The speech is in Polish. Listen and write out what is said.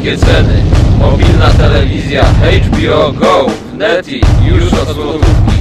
niskie ceny. Mobilna telewizja HBO Go w Neti już od złotówki.